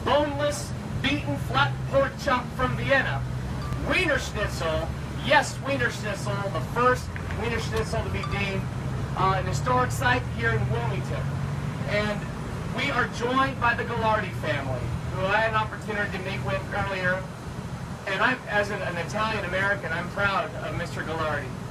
boneless, beaten flat pork chop from Vienna. Wienerschnitzel, yes, Wienerschnitzel, the first Wienerschnitzel to be deemed an historic site here in Wilmington. And we are joined by the Gallardi family, who I had an opportunity to meet with earlier. And I'm, as an Italian American, I'm proud of Mr. Gallardi.